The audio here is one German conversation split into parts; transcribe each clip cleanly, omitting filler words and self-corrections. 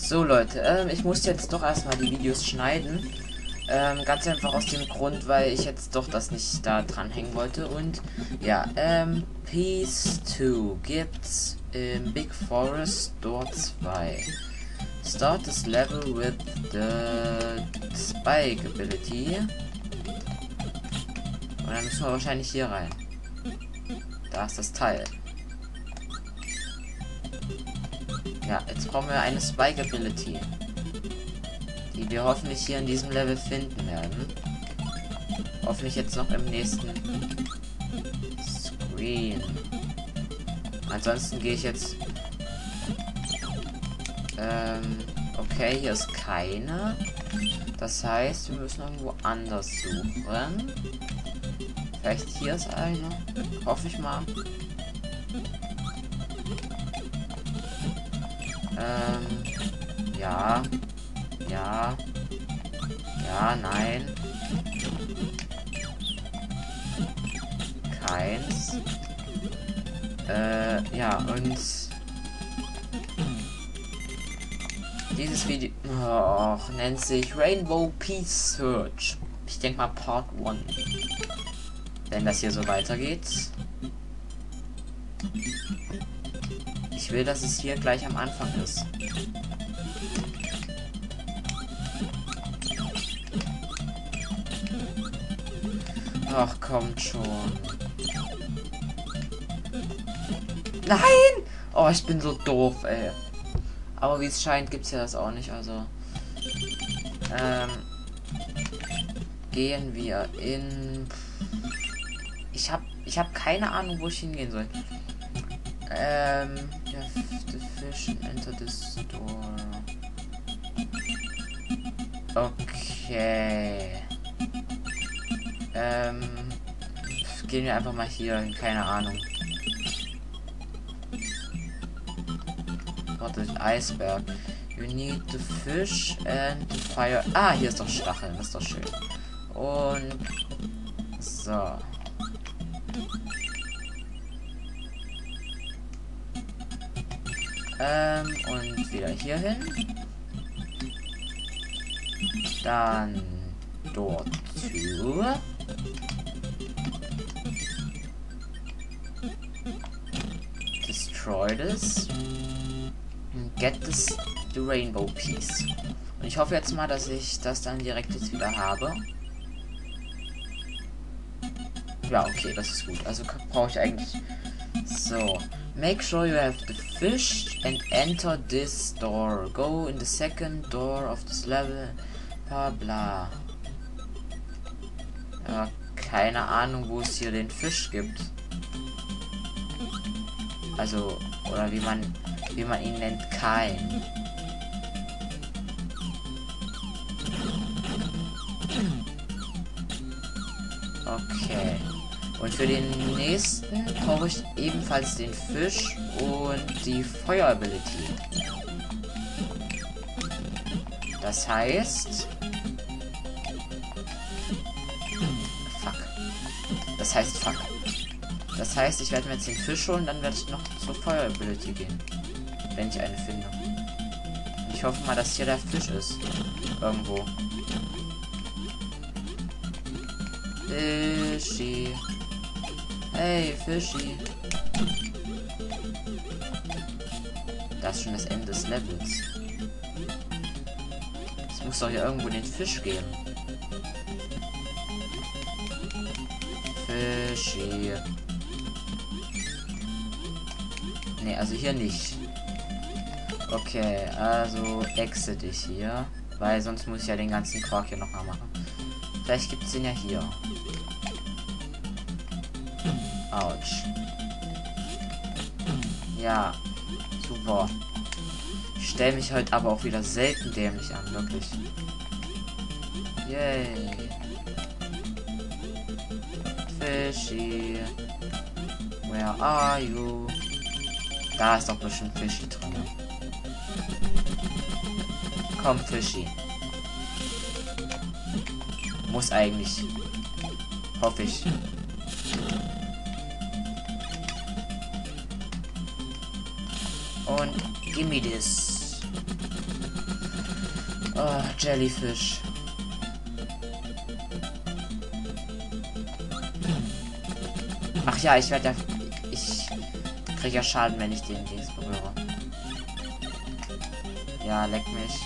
So Leute, ich muss jetzt doch erstmal die Videos schneiden. Ganz einfach aus dem Grund, weil ich jetzt doch das nicht da dranhängen wollte. Und ja, Piece 2 gibt's im Big Forest Door 2. Start this level with the Spike Ability. Und dann müssen wir wahrscheinlich hier rein. Da ist das Teil. Ja, jetzt brauchen wir eine Spike Ability, die wir hoffentlich hier in diesem Level finden werden. Hoffentlich jetzt noch im nächsten Screen. Ansonsten gehe ich jetzt... okay, hier ist keine. Das heißt, wir müssen irgendwo anders suchen. Vielleicht hier ist eine. Hoffe ich mal. Ja. Ja. Ja, nein. Keins. Ja, und dieses Video nennt sich Rainbow Peace Search. Ich denke mal Part 1. Wenn das hier so weitergeht. Ich will, dass es hier gleich am Anfang ist. Ach, kommt schon. Nein! Oh, ich bin so doof, ey. Aber wie es scheint, gibt's ja das auch nicht, also. Gehen wir in... Ich hab keine Ahnung, wo ich hingehen soll. The fish enter this door. Okay. Gehen wir einfach mal hier hin, keine Ahnung. Warte, Eisberg. You need the fish and the fire. Ah, hier ist doch Stacheln, das ist doch schön. Und so. Und wieder hier hin. Dann dort zu. Destroy this. Get this the Rainbow Piece. Und ich hoffe jetzt mal, dass ich das dann direkt jetzt wieder habe. Ja, okay, das ist gut. Also brauche ich eigentlich... So. Make sure you have the fish and enter this door. Go in the second door of this level. Bla bla. Ja, keine Ahnung, wo es hier den Fisch gibt. Also, oder wie man ihn nennt, kein. Okay. Und für den nächsten brauche ich ebenfalls den Fisch und die Feuer-Ability. Das heißt... Fuck. Das heißt, ich werde mir jetzt den Fisch holen, dann werde ich noch zur Feuer-Ability gehen. Wenn ich eine finde. Ich hoffe mal, dass hier der Fisch ist. Irgendwo. Fischi. Hey, Fischi. Das ist schon das Ende des Levels. Es muss doch hier irgendwo den Fisch geben. Fischi. Ne, also hier nicht. Okay, also exit ich hier. Weil sonst muss ich ja den ganzen Quark hier nochmal machen. Vielleicht gibt es den ja hier. Autsch. Ja, super. Ich stelle mich heute aber auch wieder selten dämlich an, wirklich. Yay. Fischi. Where are you? Da ist doch bestimmt Fischi drin. Komm, Fischi. Muss eigentlich. Hoffe ich. Und gimme this. Oh, Jellyfish. Ach ja, ich werde ja... Ich kriege ja Schaden, wenn ich den Dings berühre. Ja, leck mich.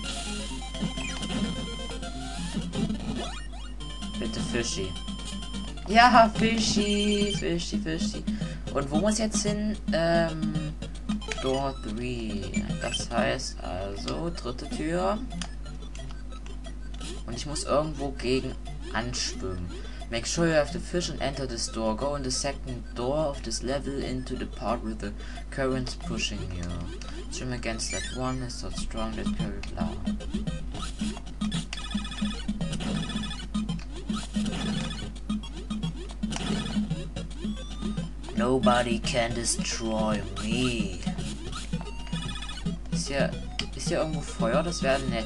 Bitte Fischi. Ja, Fischi. Fischi, Fischi. Und wo muss jetzt hin? Door 3. Das heißt also, dritte Tür. Und ich muss irgendwo gegen anschwimmen. Make sure you have the fish and enter this door. Go in the second door of this level into the part with the currents pushing you. Swim against that one is so strong that carry blah. Nobody can destroy me. Ist hier irgendwo Feuer? Das wäre nett.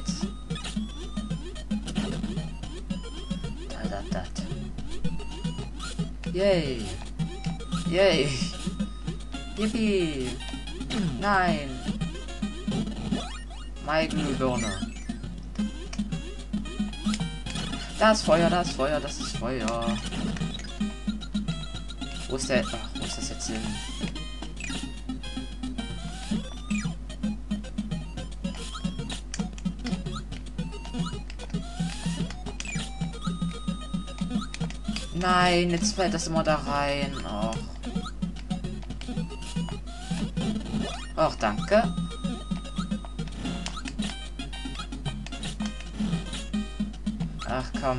Yay. Yay. Yippie. Nein. Meine Glühbirne. Das Feuer, das Feuer, das ist Feuer. Wo ist der? Ach, wo ist das jetzt hin? Nein, jetzt fällt das immer da rein. Och. Och, danke. Ach komm.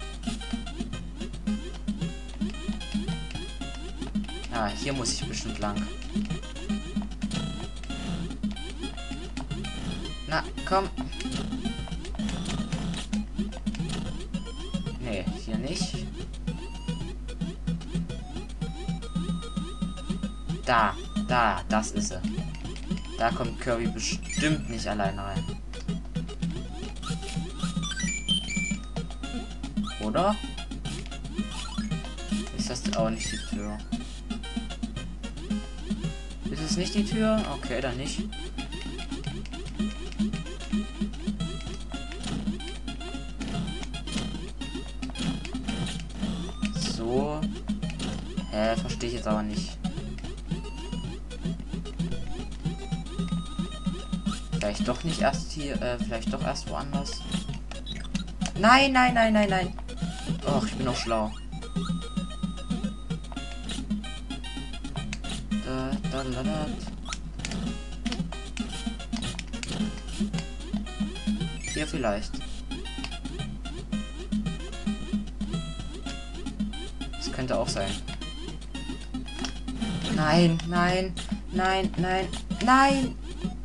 Ja, hier muss ich bestimmt lang. Na, komm. Nee, hier nicht. Das ist sie. Da kommt Kirby bestimmt nicht alleine rein. Oder? Ist das auch nicht die Tür? Ist es nicht die Tür? Okay, dann nicht. So. Verstehe ich jetzt aber nicht. Vielleicht doch nicht erst hier, vielleicht doch erst woanders. Nein, nein, nein, nein, nein. Och, ich bin auch schlau. Da. Hier vielleicht. Das könnte auch sein. Nein, nein, nein, nein, nein.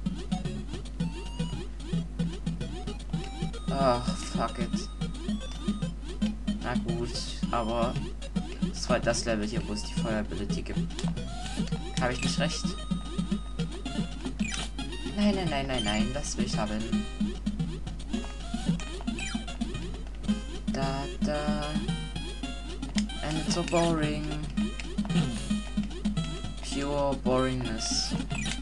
Ach, fuck it. Na gut, aber es war das Level hier, wo es die Feuerability gibt. Habe ich nicht recht? Nein, nein, nein, nein, nein, das will ich haben. Da. And it's so boring. Pure boringness.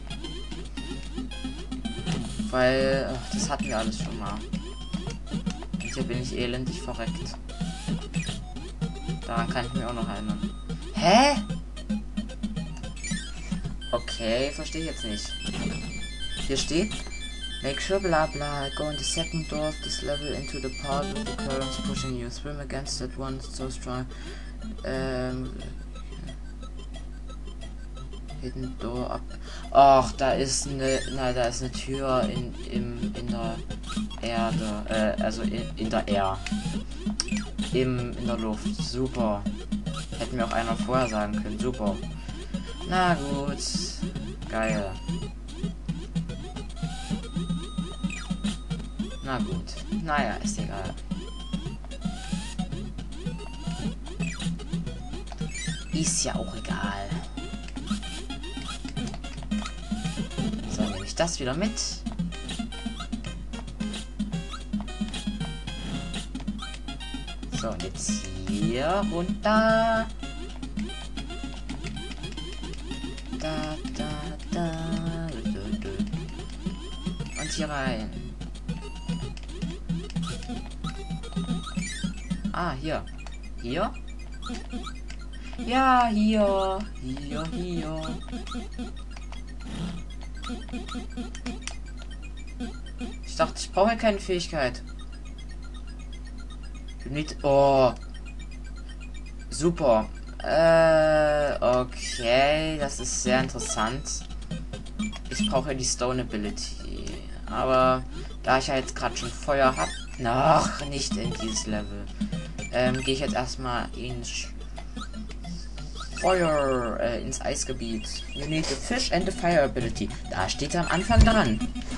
Weil, ach, das hatten wir alles schon mal. Hier bin ich elendig verreckt. Daran kann ich mir auch noch erinnern. Hä? Okay, verstehe ich jetzt nicht. Hier steht, make sure bla bla, go in the second door of this level into the part with the currents pushing you. Swim against that one so strong. Hidden door up. Ach, da ist eine Tür in der Erde, also in der Air. In der Luft. Super. Hätten wir auch einer vorher sagen können. Super. Na gut. Geil. Na gut. Naja, ist egal. Ist ja auch egal. So, nehme ich das wieder mit. So, und jetzt hier runter. Da. Und hier rein. Ah, hier. Hier? Ja, hier. Hier. Ich dachte, ich brauche keine Fähigkeit. Oh. Super. Okay. Das ist sehr interessant. Ich brauche die Stone Ability. Aber da ich ja jetzt gerade schon Feuer habe, noch nicht in dieses Level, gehe ich jetzt erstmal ins Feuer, ins Eisgebiet. You need the fish and the fire ability. Da steht am Anfang dran.